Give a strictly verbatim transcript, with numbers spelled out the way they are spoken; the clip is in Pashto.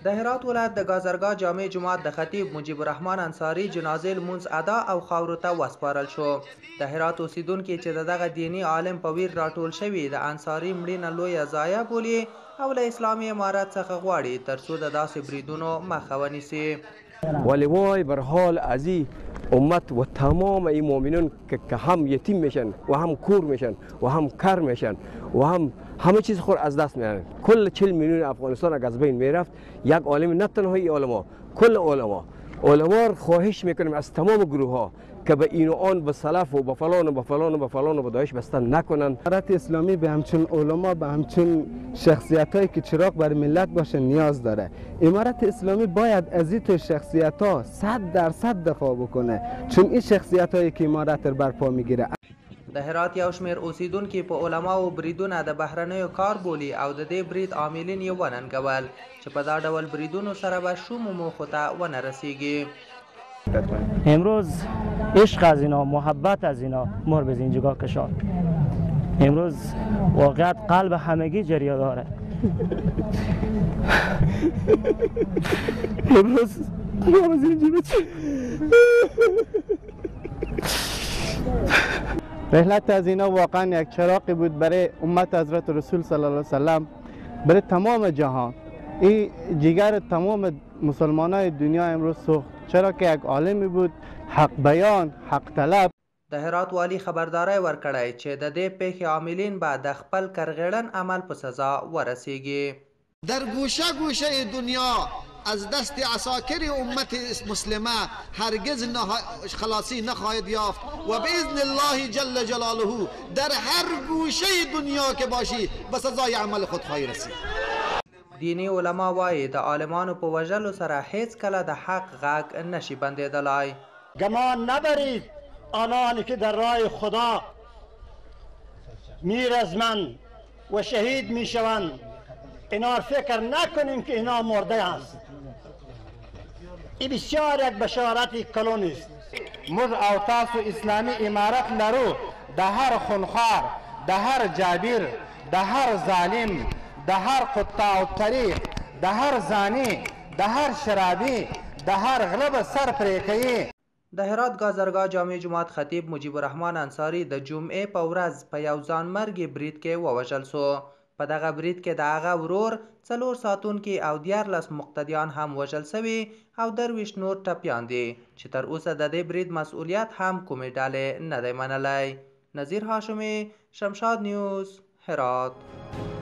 د هرات ولایت د گازرګاه جامع جماعت د خطیب مجیب الرحمن انصاري جنازې لمونځ ادا او خاورو ته وسپارل شو. د هرات اوسیدونکي چې د دغه دیني عالم په ویر راټول شوي د انصاري مړینه لویه ضایعه بولي او له اسلامي امارت څخه غواړي ترڅو د داسې بریدونو مخه ونیسي. ولی وای بر حال از این امت و تمام این مؤمنون که هم یتیم میشن و هم کور میشن و هم کر میشن و هم همه چیز خود از دست میارن. کل چهل میلیون افغانستان اگر از بین میرفت یک عالم نه تنها این علما کل علما علما خواهش میکنیم از تمام گروه ها که به این و آن به سلف و به فلان و به فلان و به فلان و به داعش بستن نکنن. امارت اسلامی به همچون علما به همچون شخصیت هایی که چراغ بر ملت باشه نیاز داره. امارت اسلامی باید از این تو شخصیت ها صد درصد دفاع بکنه چون این شخصیت هایی که امارت رو برپا میگیره. د هرات یو شمیر اوسیدونکي په علماو بریدونه د بهرنیو کار بولي او د دې برید عاملین یې وننګول چې په دا ډول بریدونو سره به شومو موخو ته ونه رسیږي. امروز عشق از اینا محبت از اینا مر به زنجگاه کشاد. امروز واقعیت قلب همگی جریه داره. امروز مر به زنجگاه رحلت از اینا واقعا یک چراغی بود برای امت حضرت رسول صلی الله علیه وسلم، برای تمام جهان. این جگر تمام مسلمانای دنیا امروز سوخت چرا که یک عالمی بود حق بیان حق طلب. د هرات والی خبرداری ورکړی چې د دې پیښې عاملین به د خپل کرغیړن عمل په سزا ورسیږي. در گوشه گوشه دنیا از دست عساکر امت مسلمه هرگز خلاصی نخواهد یافت و باذن الله جل جلاله در هر گوشه دنیا که باشی به سزای عمل خود خواهی رسید. دینی علما وایي د عالمانو په وژلو سره هیڅ کله د حق غږ نشي بندېدلی. گمان نبرید آنانی که در راه خدا میرزمند و شهید میشوند اینا فکر نکنیم که اینا مرده است. این بسیار یک بشارتی کلون است. مز او تاسو اسلامی امارت لرو د هر خونخوار د هر جابر د هر ظالم د هر قطاع الطریق د هر زانی د هر شرابی د هر غلب سر پرې کوي. د هرات گازرګاه جامع جماعت خطیب مجیب الرحمن انصاري د جمعې په ورځ په یو ځانمرګي برید کې ووژل سو. په دغه برید کې د هغه ورور څلور ساتونکي او دیارلس مقتدیان هم وژل سوي او درویشت نور ټپیان دي چې تر اوسه د دې برید مسؤلیت هم کومې ډلې نه دی منلی. نذیر هاشمي، شمشاد نیوز، هرات.